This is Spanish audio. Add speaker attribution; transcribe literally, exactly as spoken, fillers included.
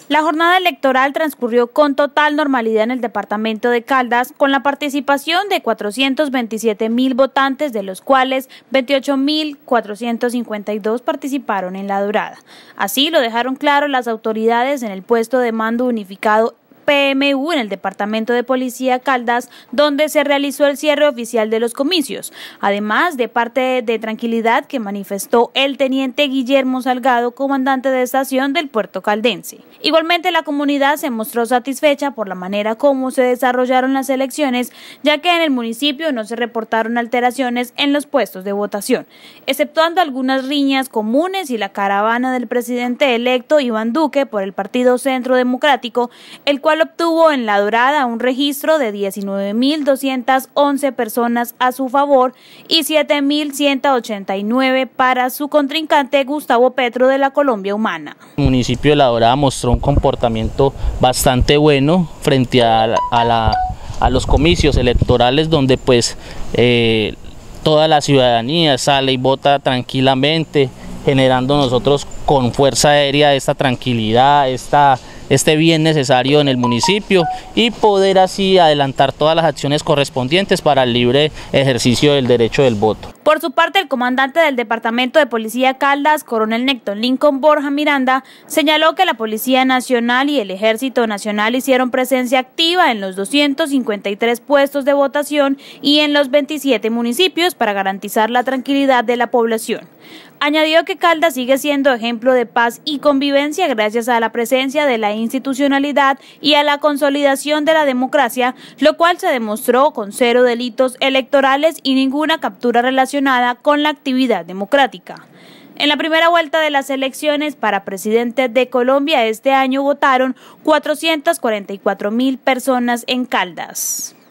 Speaker 1: La jornada electoral transcurrió con total normalidad en el departamento de Caldas, con la participación de cuatrocientos veintisiete mil votantes, de los cuales veintiocho mil cuatrocientos cincuenta y dos participaron en la Dorada. Así lo dejaron claro las autoridades en el puesto de mando unificado P M U en el departamento de Policía Caldas, donde se realizó el cierre oficial de los comicios, además de parte de tranquilidad que manifestó el teniente Guillermo Salgado, comandante de estación del puerto caldense. Igualmente, la comunidad se mostró satisfecha por la manera como se desarrollaron las elecciones, ya que en el municipio no se reportaron alteraciones en los puestos de votación, exceptuando algunas riñas comunes y la caravana del presidente electo Iván Duque por el Partido Centro Democrático, el cual obtuvo en la Dorada un registro de diecinueve mil doscientas once personas a su favor y siete mil ciento ochenta y nueve para su contrincante Gustavo Petro de la Colombia Humana.
Speaker 2: El municipio de La Dorada mostró un comportamiento bastante bueno frente a, la, a, la, a los comicios electorales, donde pues eh, toda la ciudadanía sale y vota tranquilamente, generando nosotros con Fuerza Aérea esta tranquilidad, esta este bien necesario en el municipio y poder así adelantar todas las acciones correspondientes para el libre ejercicio del derecho del voto.
Speaker 1: Por su parte, el comandante del Departamento de Policía Caldas, coronel Néctor Lincoln Borja Miranda, señaló que la Policía Nacional y el Ejército Nacional hicieron presencia activa en los doscientos cincuenta y tres puestos de votación y en los veintisiete municipios para garantizar la tranquilidad de la población. Añadió que Caldas sigue siendo ejemplo de paz y convivencia gracias a la presencia de la institucionalidad y a la consolidación de la democracia, lo cual se demostró con cero delitos electorales y ninguna captura relacionada con la actividad democrática. En la primera vuelta de las elecciones para presidente de Colombia este año votaron cuatrocientas cuarenta y cuatro mil personas en Caldas.